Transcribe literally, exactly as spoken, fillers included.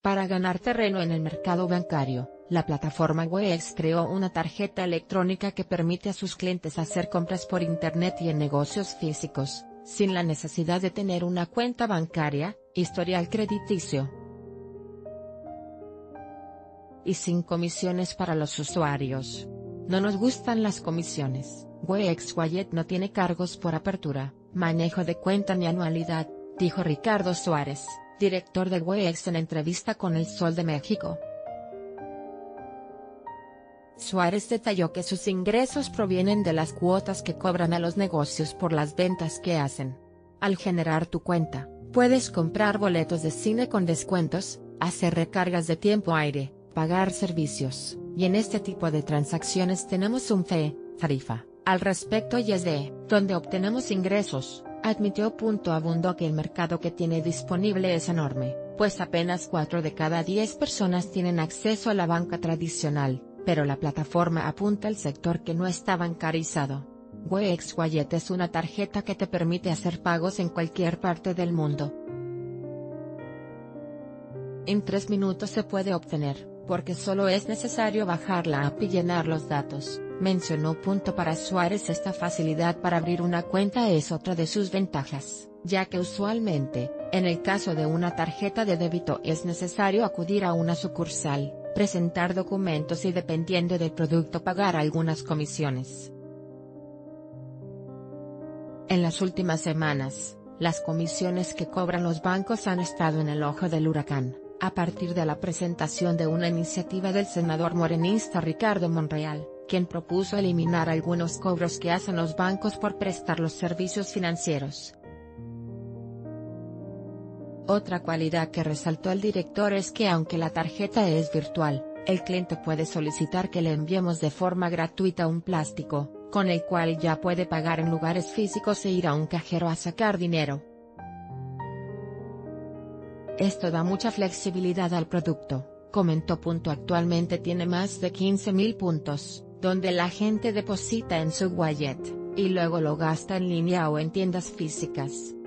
Para ganar terreno en el mercado bancario, la plataforma Weex creó una tarjeta electrónica que permite a sus clientes hacer compras por Internet y en negocios físicos, sin la necesidad de tener una cuenta bancaria, historial crediticio y sin comisiones para los usuarios. No nos gustan las comisiones. Weex Wallet no tiene cargos por apertura, manejo de cuenta ni anualidad, dijo Ricardo Suárez, director de Weex en entrevista con El Sol de México. Suárez detalló que sus ingresos provienen de las cuotas que cobran a los negocios por las ventas que hacen. Al generar tu cuenta, puedes comprar boletos de cine con descuentos, hacer recargas de tiempo aire, pagar servicios, y en este tipo de transacciones tenemos un fee, tarifa, al respecto y es de donde obtenemos ingresos, admitió. Abundó que el mercado que tiene disponible es enorme, pues apenas cuatro de cada diez personas tienen acceso a la banca tradicional, pero la plataforma apunta al sector que no está bancarizado. Weex Wallet es una tarjeta que te permite hacer pagos en cualquier parte del mundo. En tres minutos se puede obtener, porque solo es necesario bajar la app y llenar los datos, mencionó. Para Suárez, esta facilidad para abrir una cuenta es otra de sus ventajas, ya que usualmente, en el caso de una tarjeta de débito es necesario acudir a una sucursal, presentar documentos y dependiendo del producto pagar algunas comisiones. En las últimas semanas, las comisiones que cobran los bancos han estado en el ojo del huracán, a partir de la presentación de una iniciativa del senador morenista Ricardo Monreal, quien propuso eliminar algunos cobros que hacen los bancos por prestar los servicios financieros. Otra cualidad que resaltó el director es que aunque la tarjeta es virtual, el cliente puede solicitar que le enviemos de forma gratuita un plástico, con el cual ya puede pagar en lugares físicos e ir a un cajero a sacar dinero. Esto da mucha flexibilidad al producto, comentó. Actualmente tiene más de quince mil puntos, donde la gente deposita en su wallet, y luego lo gasta en línea o en tiendas físicas.